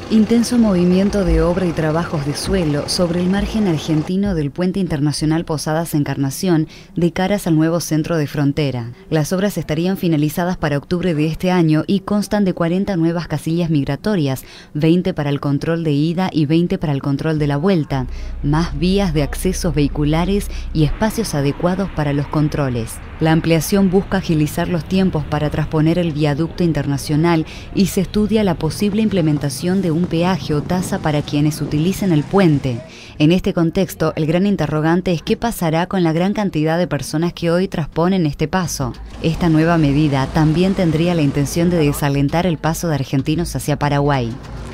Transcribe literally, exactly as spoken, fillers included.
Intenso movimiento de obra y trabajos de suelo sobre el margen argentino del Puente Internacional Posadas Encarnación de caras al nuevo centro de frontera. Las obras estarían finalizadas para octubre de este año y constan de cuarenta nuevas casillas migratorias, veinte para el control de ida y veinte para el control de la vuelta, más vías de accesos vehiculares y espacios adecuados para los controles. La ampliación busca agilizar los tiempos para trasponer el viaducto internacional y se estudia la posible implementación de un peaje o tasa para quienes utilicen el puente. En este contexto, el gran interrogante es qué pasará con la gran cantidad de personas que hoy trasponen este paso. Esta nueva medida también tendría la intención de desalentar el paso de argentinos hacia Paraguay.